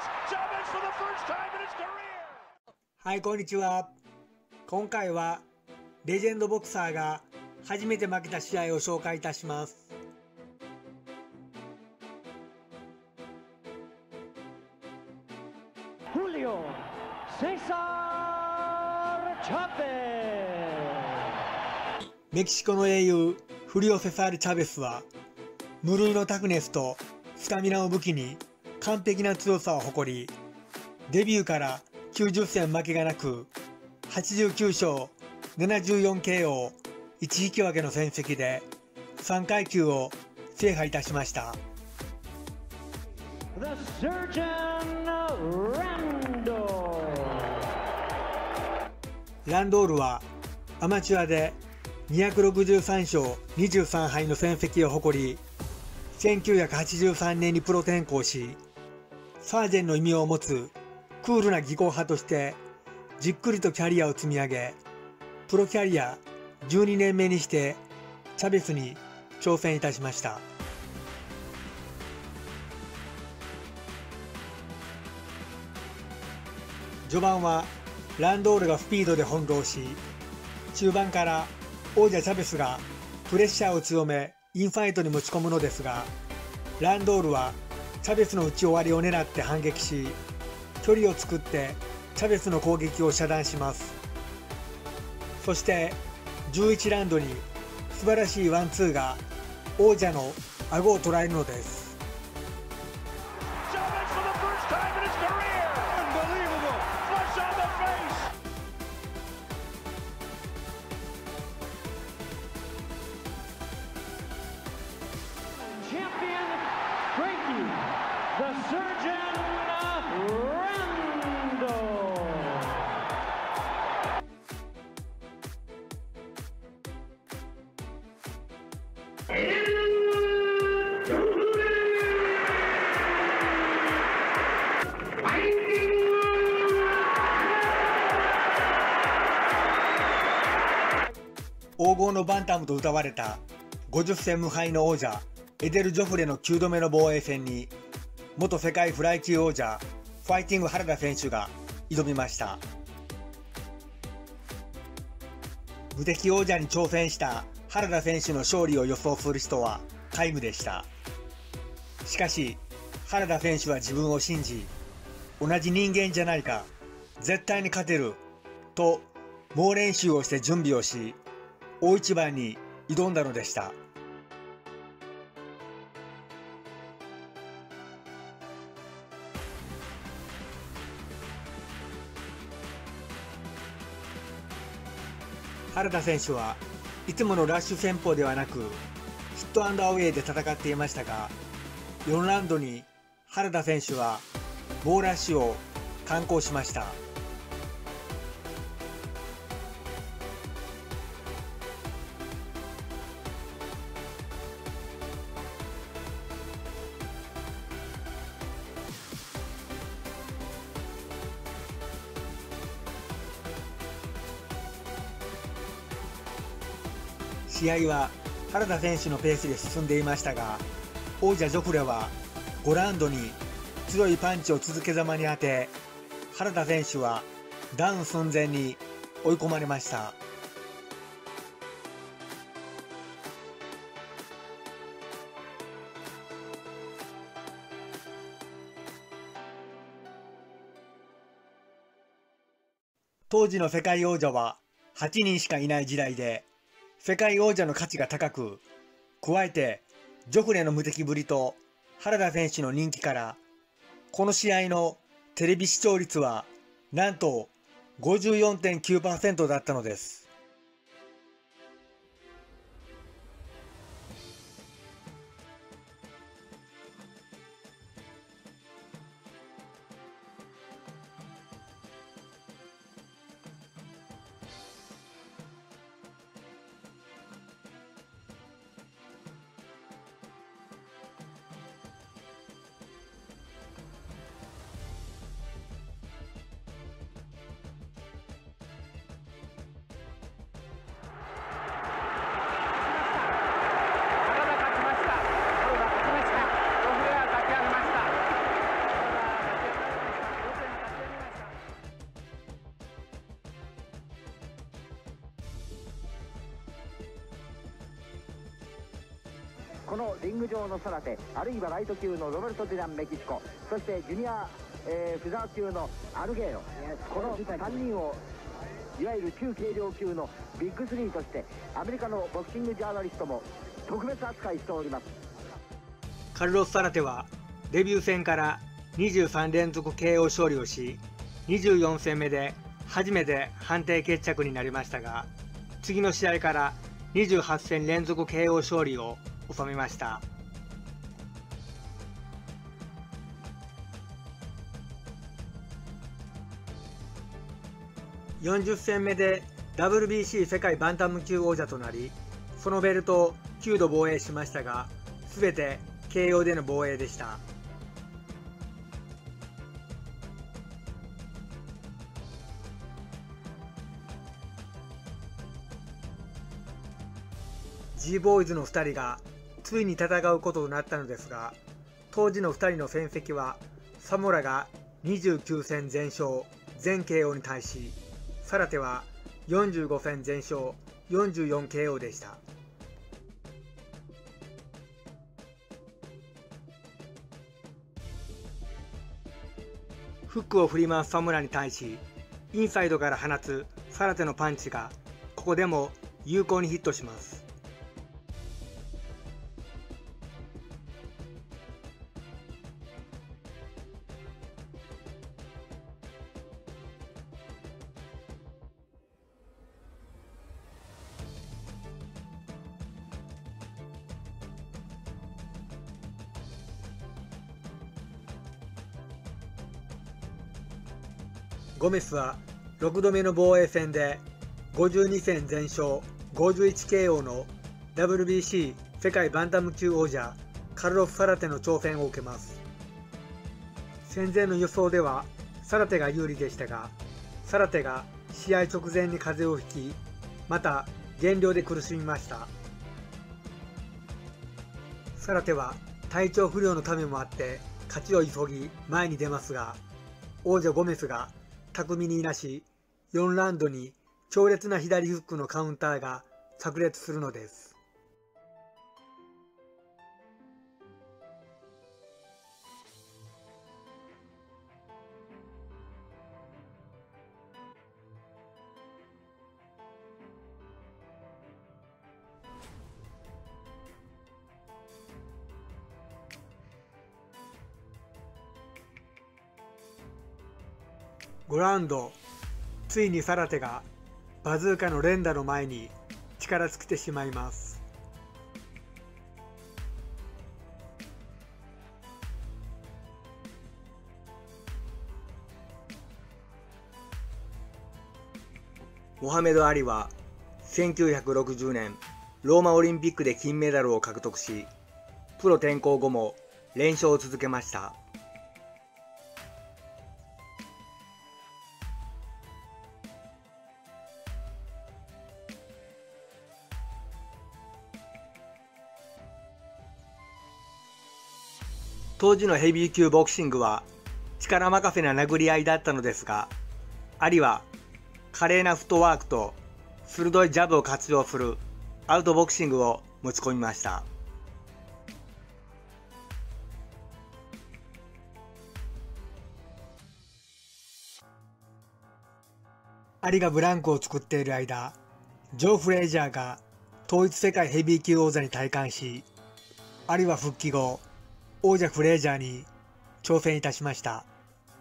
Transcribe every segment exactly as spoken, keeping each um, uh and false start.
はい、こんにちは。今回はレジェンドボクサーが初めて負けた試合を紹介いたします。 Julio Cesar Chavez。 メキシコの英雄フリオ・セサール・チャベスは無類のタフネスとスタミナを武器に完璧な強さを誇り、デビューからきゅうじゅっせん負けがなくはちじゅうきゅうしょう ななじゅうよんケーオーいち 引き分けの戦績でさんかいきゅうを制覇いたしました。 The Surgeon Randall。 ランドールはアマチュアでにひゃくろくじゅうさんしょうにじゅうさんはいの戦績を誇り、せんきゅうひゃくはちじゅうさんねんにプロ転向し、サージェンの異名を持つクールな技巧派としてじっくりとキャリアを積み上げ、プロキャリアじゅうにねんめにしてチャベスに挑戦いたしました。序盤はランドールがスピードで翻弄し、中盤から王者チャベスがプレッシャーを強めインファイトに持ち込むのですが、ランドールはチャベスの打ち終わりを狙って反撃し、距離を作ってチャベスの攻撃を遮断します。そしてじゅういちラウンドに素晴らしいワンツーが王者の顎を捉えるのです。 The Surgeon Randall。 黄金のバンタムと謳われたごじゅっせん無敗の王者エデル・ジョフレのきゅうどめの防衛戦に元世界フライ級王者ファイティング原田選手が挑みました。無敵王者に挑戦した原田選手の勝利を予想する人は皆無でした。しかし原田選手は自分を信じ、同じ人間じゃないか、絶対に勝てると猛練習をして準備をし、大一番に挑んだのでした。原田選手はいつものラッシュ戦法ではなくヒットアンドアウェイで戦っていましたが、よんラウンドに原田選手は猛ラッシュを敢行しました。試合は原田選手のペースで進んでいましたが、王者ジョフレはごラウンドに強いパンチを続けざまに当て、原田選手はダウン寸前に追い込まれました。当時の世界王者ははちにんしかいない時代で、世界王者の価値が高く、加えてジョフレの無敵ぶりと原田選手の人気から、この試合のテレビ視聴率はなんと ごじゅうよんてんきゅうパーセント だったのです。 このリング上のサラテ、あるいはライト級のロベルト・ディランメキシコ、そしてジュニア、えー、フェザー級のアルゲーロ、このさんにんをいわゆる中軽量級のビッグスリーとしてアメリカのボクシングジャーナリストも特別扱いしております。 カルロス・サラテはデビュー戦からにじゅうさん連続 ケーオー 勝利をし、にじゅうよん戦目で初めて判定決着になりましたが、次の試合からにじゅうはち戦連続 ケーオー 勝利を収めました。よんじゅう戦目で ダブリュービーシー 世界バンタム級王者となり、そのベルトをきゅうど防衛しましたが、すべて ケーオー での防衛でした。G ボーイズのふたりがついに戦うこととなったのですが、当時のふたりの戦績はサモラがにじゅうきゅう戦全勝全 ケーオー に対し、サラテはよんじゅうご戦全勝よんじゅうよん ケーオー でした。フックを振り回すサモラに対し、インサイドから放つサラテのパンチがここでも有効にヒットします。ゴメスはろくどめの防衛戦でごじゅうに戦全勝ごじゅういち ケーオー の ダブリュービーシー 世界バンタム級王者カルロス・サラテの挑戦を受けます。戦前の予想ではサラテが有利でしたが、サラテが試合直前に風邪をひき、また減量で苦しみました。サラテは体調不良のためもあって勝ちを急ぎ前に出ますが、王者ゴメスが巧みにいなし、よんラウンドに強烈な左フックのカウンターが炸裂するのです。ごラウンド、ついにサラテがバズーカの連打の前に力尽きてしまいます。モハメド・アリはせんきゅうひゃくろくじゅう年ローマオリンピックで金メダルを獲得し、プロ転向後も連勝を続けました。当時のヘビー級ボクシングは力任せな殴り合いだったのですが、アリは華麗なフットワークと鋭いジャブを活用するアウトボクシングを持ち込みました。アリがブランクを作っている間、ジョー・フレイジャーが統一世界ヘビー級王座に戴冠し、アリは復帰後、王者フレイジャーに挑戦いたしました。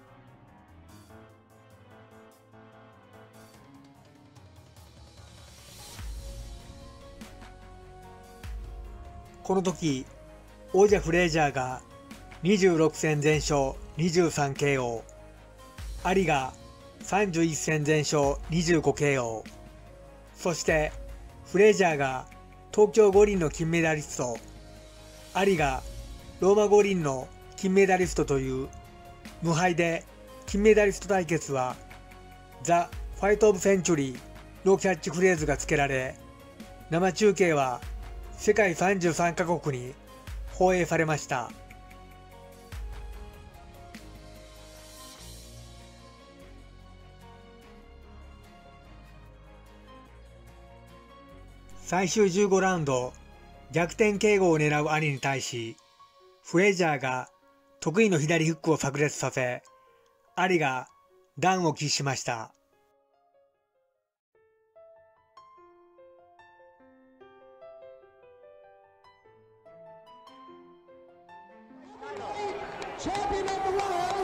この時、王者フレイジャーがにじゅうろく戦全勝にじゅうさん ケーオー、アリがさんじゅういち戦全勝にじゅうご ケーオー、そしてフレイジャーが東京五輪の金メダリスト、アリがローマ五輪の金メダリストという無敗で金メダリスト対決はザ・ファイト・オブ・センチュリーのキャッチフレーズが付けられ、生中継は世界さんじゅうさんカ国に放映されました。最終じゅうごラウンド、 逆転警護を狙う兄に対し、フレイジャーが得意の左フックを炸裂させ、アリがダウンを喫しました。 Champion of the world